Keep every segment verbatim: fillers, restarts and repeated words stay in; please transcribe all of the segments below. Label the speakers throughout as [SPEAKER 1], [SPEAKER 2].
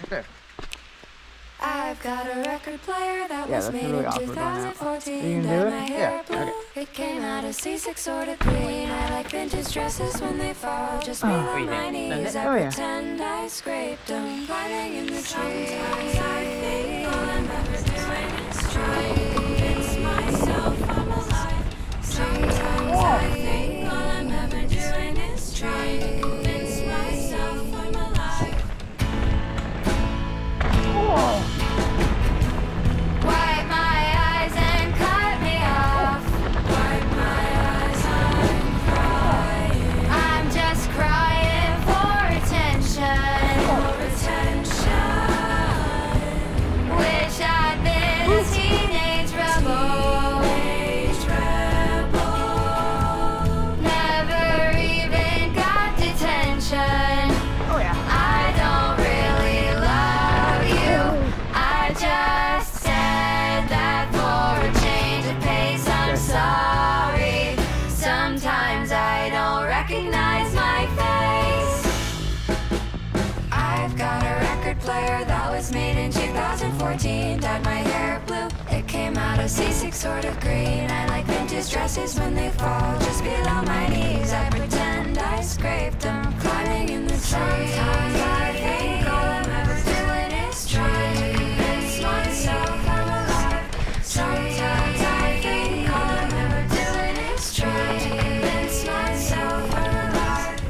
[SPEAKER 1] Okay.
[SPEAKER 2] I've got a record player that
[SPEAKER 1] Yeah,
[SPEAKER 2] was
[SPEAKER 1] that's
[SPEAKER 2] made
[SPEAKER 1] really
[SPEAKER 2] in
[SPEAKER 1] awkward
[SPEAKER 2] two
[SPEAKER 1] right now.
[SPEAKER 2] thousand fourteen.
[SPEAKER 1] You can do
[SPEAKER 2] Dyed
[SPEAKER 1] it?
[SPEAKER 2] my
[SPEAKER 1] Yeah,
[SPEAKER 2] hair blue.
[SPEAKER 1] okay.
[SPEAKER 2] It came out of C six sort of green. I like vintage dresses when they fall just below
[SPEAKER 1] Oh,
[SPEAKER 2] my knees. I
[SPEAKER 1] oh, yeah.
[SPEAKER 2] pretend I scraped them, climbing in the trees. Sometimes I think all I'm ever doing is trying to convince myself I'm alive. Sometimes I think all I'm ever doing is trying to convince myself I'm alive.
[SPEAKER 1] Whoa.
[SPEAKER 2] Wipe my eyes and cut me off. Wipe my eyes, I'm crying. I'm just crying for attention. For attention. Wish I'd been a teenage rebel. Teenage rebel. Never even got detention.
[SPEAKER 1] Oh yeah.
[SPEAKER 2] I don't really love you. I just said that for a change of pace. I'm sorry. Sometimes I don't recognize my face. I've got a record player that was made in two thousand fourteen. Dyed my hair blue. It came out of C six sort of green. I like vintage dresses when they fall just below my knees. I pretend I scraped them, climbing in the trees. Sometimes I think all I'm ever doing is trying to convince myself I'm alive. Sometimes I think all I'm ever doing is trying to convince myself I'm alive.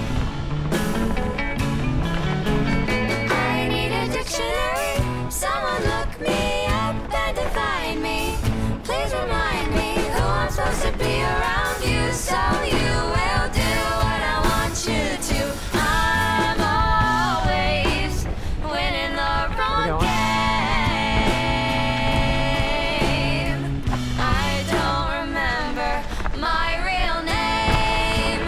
[SPEAKER 2] I need a dictionary. Someone look me up and define me. Please remind me who I'm supposed to be around you, so you will do what I want you to. I'm always winning the wrong game. I don't remember my real name.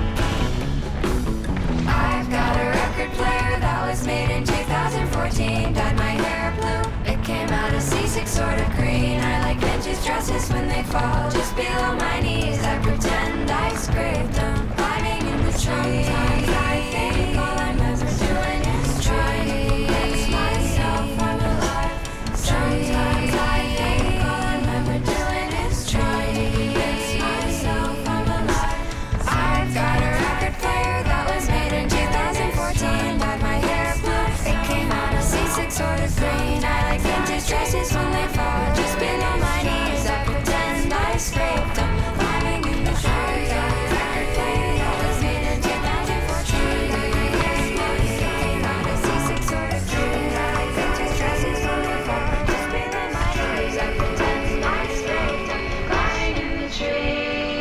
[SPEAKER 2] I've got a record player that was made in two thousand fourteen. Dyed my hair blue. It came out of C six sort of green. I like vintage dresses when they fall just below my knees. I pretend I scraped them, climbing in the trees. Sometimes I think all I'm ever doing is trying to convince myself I'm alive. Sometimes I think all I'm ever doing is trying to convince myself I'm alive. I've got a record player that was made in two thousand fourteen. Dyed my hair blue. It came out of C six sort of green. I like vintage dresses when they fall just below my knees. I pretend I scraped them, climbing in the trees. Record player that was made in two thousand fourteen. Dyed my hair blue. It came out of C six sort of green. I like vintage dresses when they fall just below my knees. I pretend I scraped them, climbing in the trees.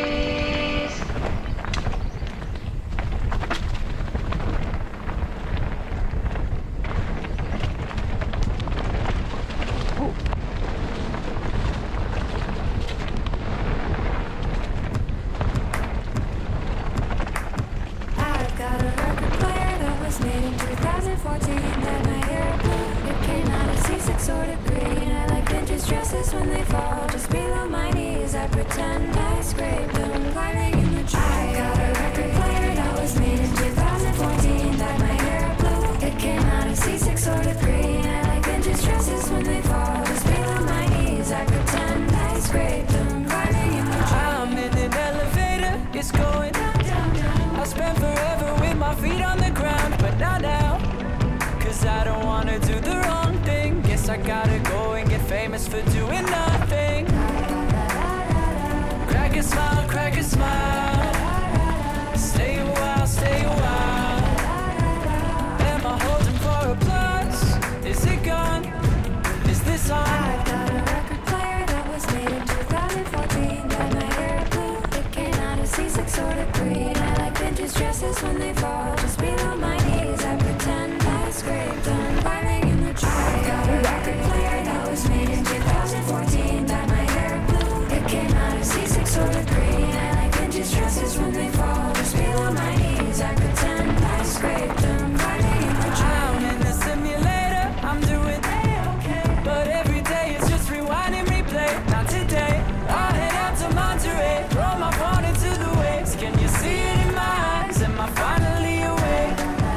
[SPEAKER 2] I've got a record player that was made in two thousand fourteen. Dyed my hair blue. It came out of C six sort of green. I like vintage dresses when they fall just below my knees. I pretend I scraped them, climbing in the trees. I've got a record player that was made in two thousand fourteen. Dyed my hair blue. It came out of C six sort of green. I like vintage dresses when they fall just below my knees. I pretend I scraped them, climbing in the trees.
[SPEAKER 3] I'm in an elevator, it's going down, down, down. I spent forever with my feet on the ground, but not now. Cause I don't wanna do the wrong thing. Guess I gotta go and get famous for doing nothing. Crack a smile, crack a smile. Stay a while, stay a while. Am I holding for applause? Is it gone? Is this on?
[SPEAKER 2] I've got a record player that was made in two thousand fourteen. Dyed my hair blue. It came out of C six sort of green. I like vintage dresses when they fall just below my knees. I pretend I scraped them, climbing in the trees. I've got a record player that was made in two thousand fourteen. Dyed my hair blue. It came out of C six sort of green. I like vintage dresses when they fall just below my knees. I pretend I scraped them, climbing in the trees.
[SPEAKER 3] I'm in the simulator, I'm doing A-okay. But every day it's just rewind and replay. Not today, I'll head out to Monterey. Throw my phone into the waves. Can you see it in my eyes? Am I finally awake?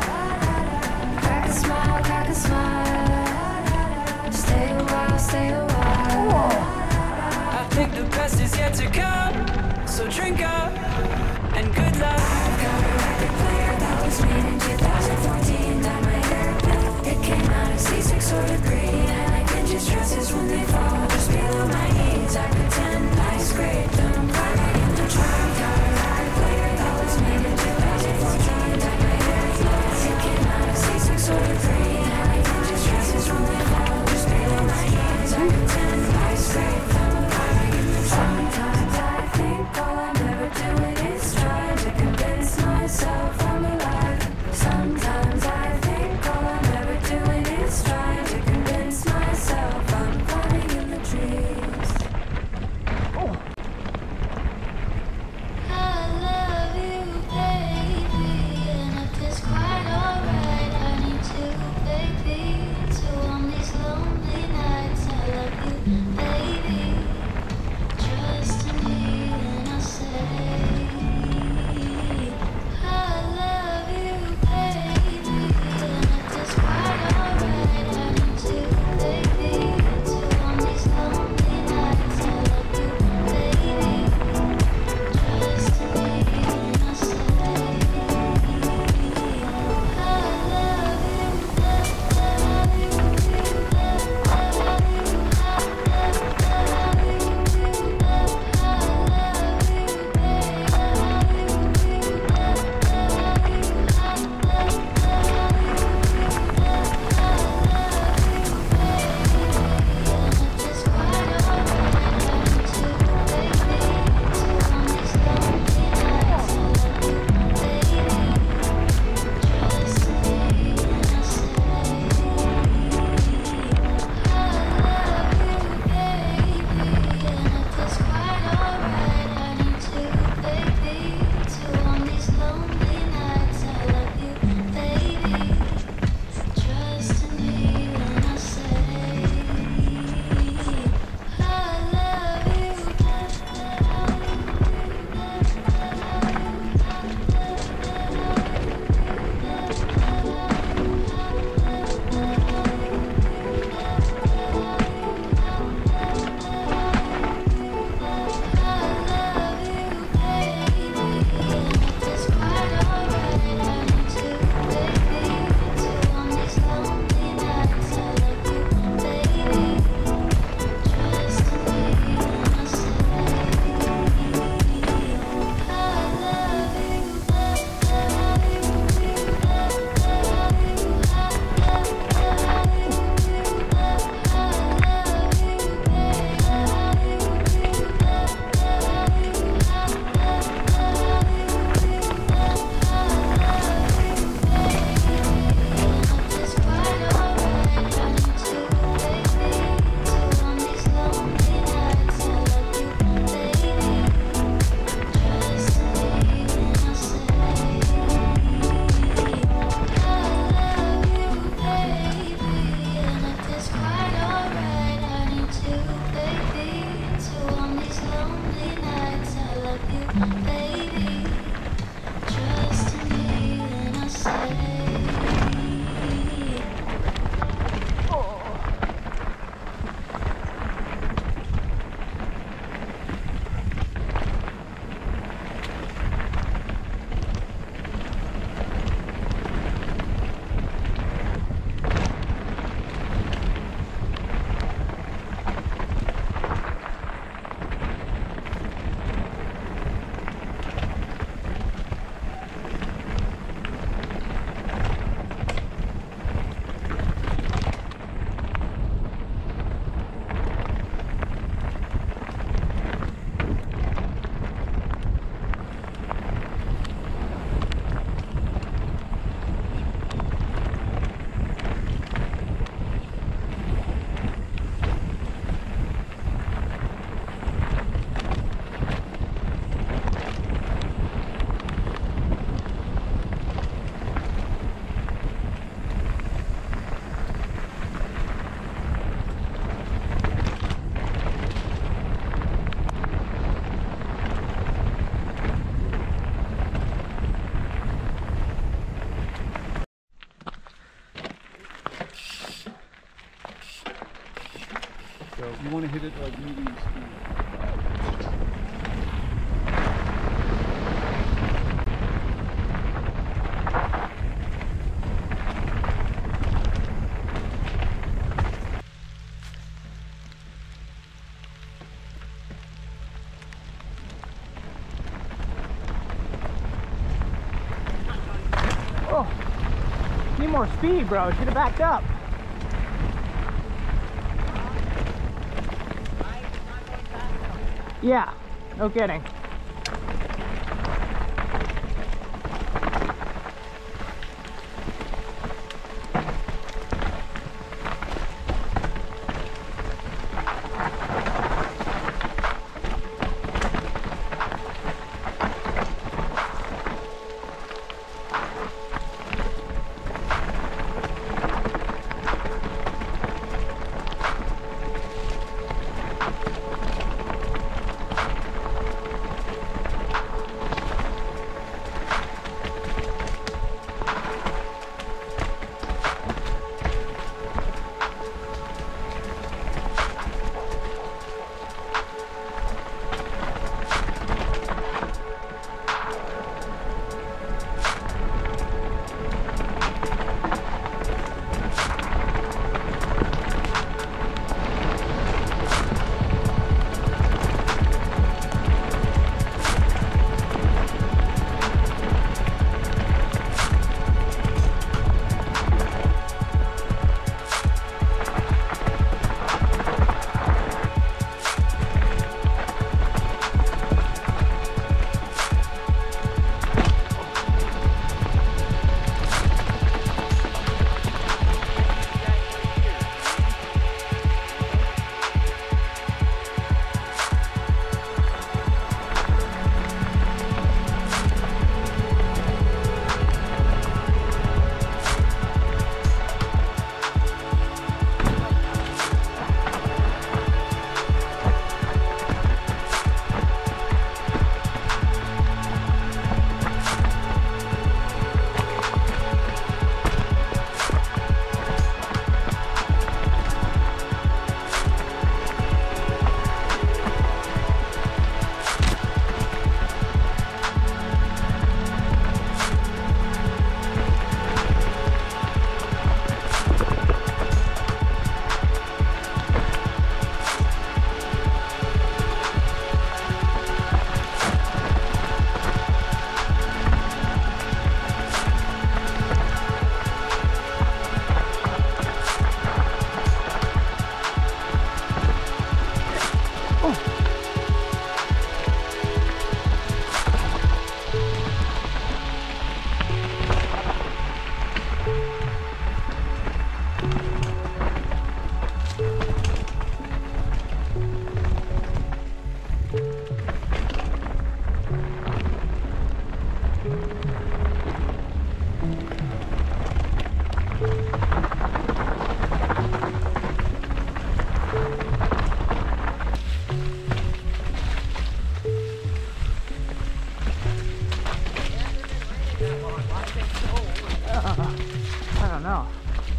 [SPEAKER 2] stay a while.
[SPEAKER 3] I think the best is yet to come, so drink up and good luck.
[SPEAKER 2] I've got a record player that was made in two thousand fourteen. Dyed my hair blue. It came out a C six sort of green. I like vintage dresses when they fall just below my knees. I pretend I scrape them, climbing in the trunk. Got a record player that was made in two thousand fourteen. Dyed my hair blue. It came out a C six sort of green. I like vintage dresses when they fall just below my knees. I pretend I scrape them, climbing in the trunk. Sometimes I think all I'm ever doing is trying to convince myself I'm alive. Sometimes
[SPEAKER 1] You want to hit it like medium speed.
[SPEAKER 4] Oh, need more speed, bro. Should have backed up. Yeah, no kidding. I don't know.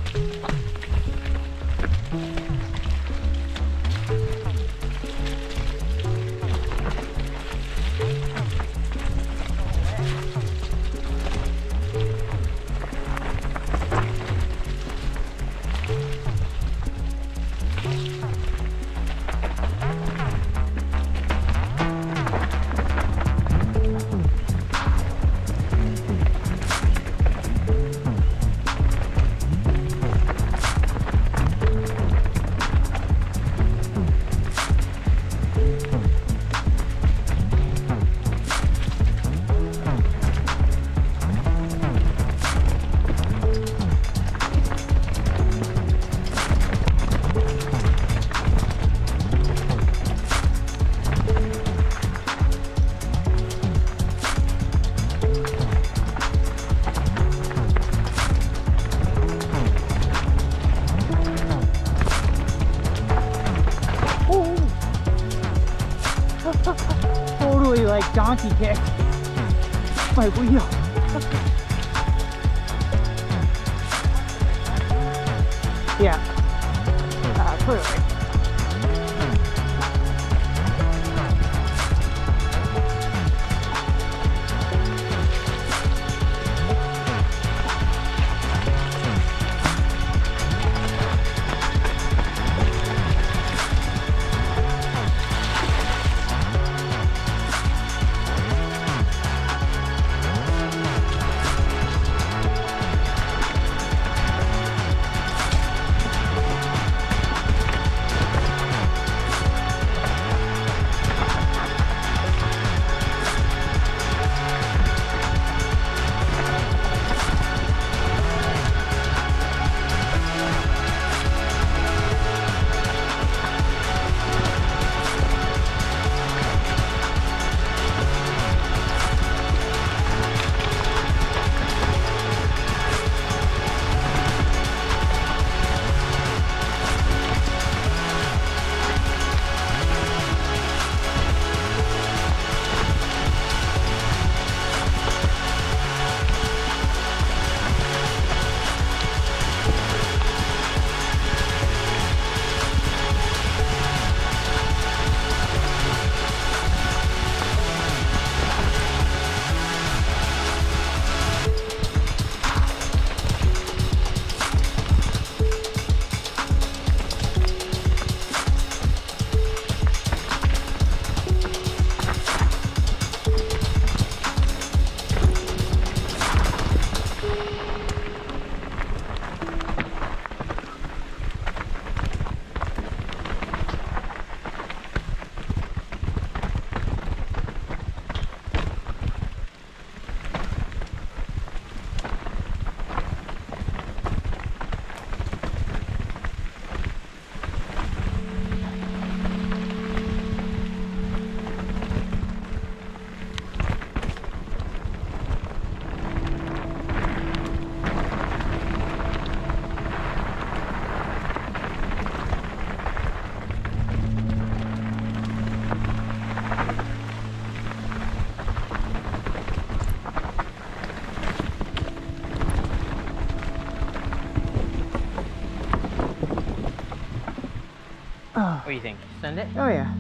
[SPEAKER 4] Totally like donkey kicked my wheel. Yeah, uh, clearly. Oh,
[SPEAKER 5] What do you think? Send it?
[SPEAKER 4] oh yeah.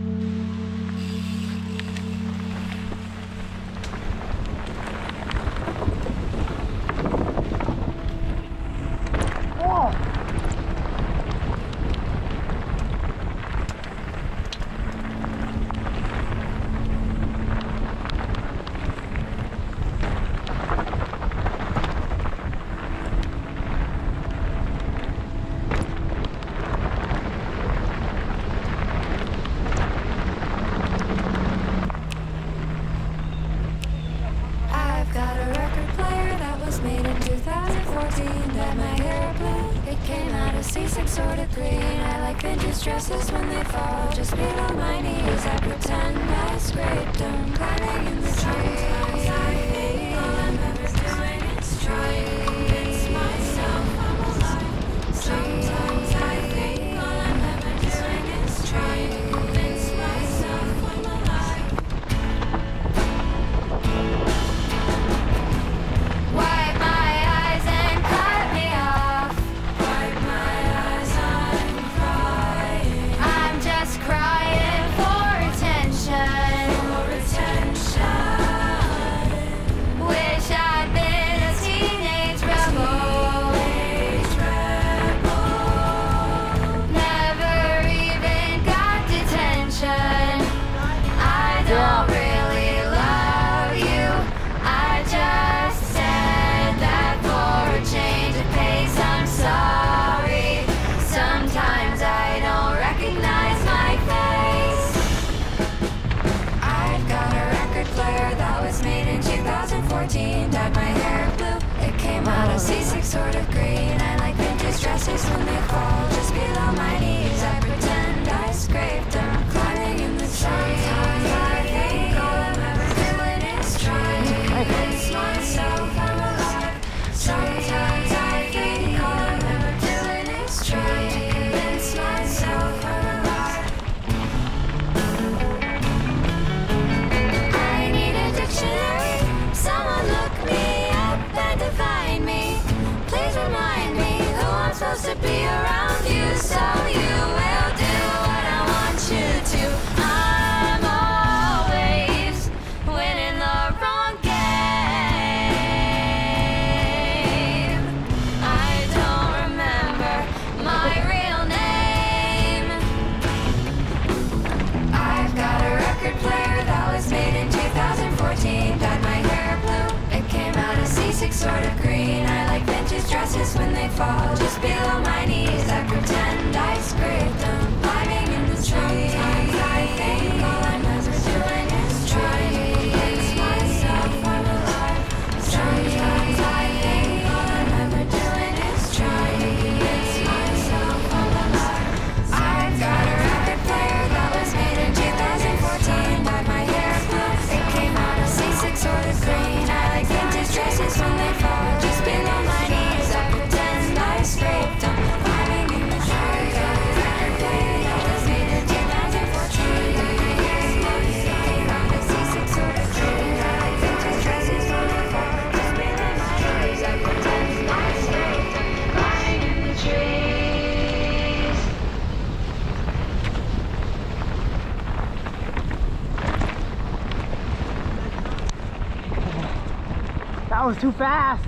[SPEAKER 2] I've got a record player that was made in two thousand fourteen. Dyed my hair blue, it came out a C six sort of green. I like vintage dresses when they fall just below my knees. I pretend I scraped them, climbing in the trees. Sometimes I think all I'm ever doing is trying to convince myself I'm alive. Sometimes I think all I'm ever doing is trying to convince myself I'm alive. Wipe my eyes and cut me off. Wipe my eyes, I'm crying. I'm just crying for attention. For attention. Wish I'd been a teenage rebel. Teenage rebel. Never even got detention. I don't really love you. I just said that for a change of pace. I'm sorry. Sometimes I don't recognize my face. I've got a record player that was made in two thousand fourteen. Dyed my hair blue, it came out a C six sort of green. I like vintage dresses when they fall just below my knees. I pretend I scraped them, climbing in the trees. Sometimes I think all I'm ever doing is trying to convince myself I'm alive. Sometimes I think all I'm ever doing is trying to convince myself I'm alive. I need a dictionary. Someone look me up and define me. Please remind me who I'm supposed to be around you, so you will do what I want you to. I'm always winning the wrong game. I don't remember my real name. I've got a record player that was made in two thousand fourteen. Dyed my hair blue, it came out a C six sort of green. I like vintage dresses when they fall just below my knees. I pretend I scraped them, climbing in the trees. Sometimes I think all I'm ever doing is trying to convince myself I'm alive. Sometimes I think all I'm ever doing is trying to convince myself I'm alive. I've got a record player that was made in two thousand fourteen. Dyed my hair blue, it came out a C six sort of green. I like vintage dresses when they fall just below my knees. I pretend I scraped them, climbing in the trees. I've got a record player that was made in two thousand fourteen. Dyed my hair blue, it came out a C six sort of green. I like vintage dresses when they fall just below my knees. I pretend I scraped them, climbing in the trees.
[SPEAKER 4] That was too fast.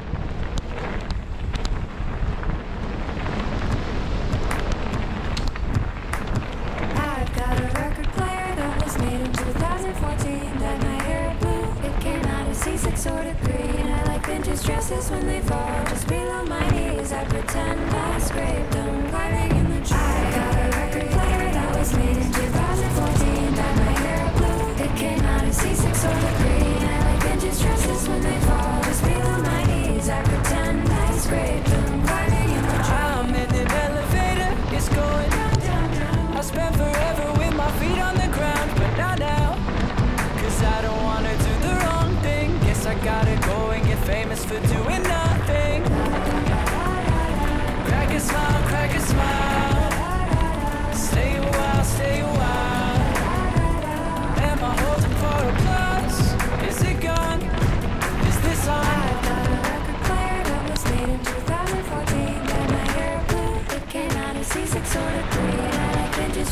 [SPEAKER 2] I've got a record player that was made in two thousand fourteen. Dyed my hair blue, it came out a C six sort of green. I like vintage dresses when they fall just below my knees. I pretend I scraped them, climbing in the trees. I've got a record player that was made in two thousand fourteen. Dyed my hair blue, it came out a C six sort of green. I like vintage dresses when they fall just below my knees. I pretend I scraped them, climbing in the trees.
[SPEAKER 3] I'm in an elevator, it's going down, down, down. I spent forever with my feet on the ground, but not now. Cause I don't wanna do the wrong thing. Guess I gotta go and get famous for doing nothing. Crack a smile, crack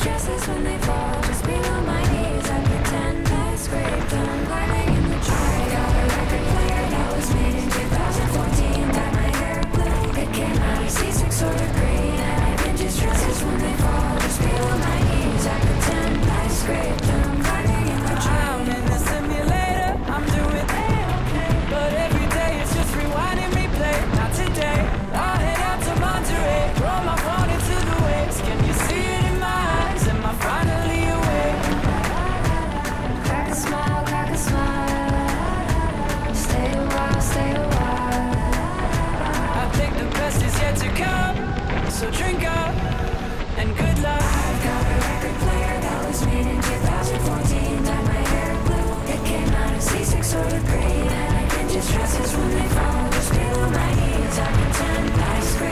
[SPEAKER 2] dresses when they fall just below my knees. I pretend I scraped them, climbing in the tree. I got a record player that was made in two thousand fourteen. Dyed my hair blue, it came out a C six sort of green. And I vintage dresses when they fall just below my knees. I pretend I scraped them, climbing in the tree.
[SPEAKER 3] I'm in the simulator, I'm doing A-okay, but every day it's just rewinding me play. Not today, I'll head out to Monterey, throw my phone into the waves. Can you see it in my eyes? Am I finally awake?
[SPEAKER 2] Crack a smile, crack a smile. Stay a while, stay a while.
[SPEAKER 3] I think the best is yet to come, so drink up and good luck.
[SPEAKER 2] I've got a record player that was made in two thousand fourteen. Dyed my hair blue, it came out a C six sort of green. And I vintage dresses when they fall just below my knees. I pretend I scream.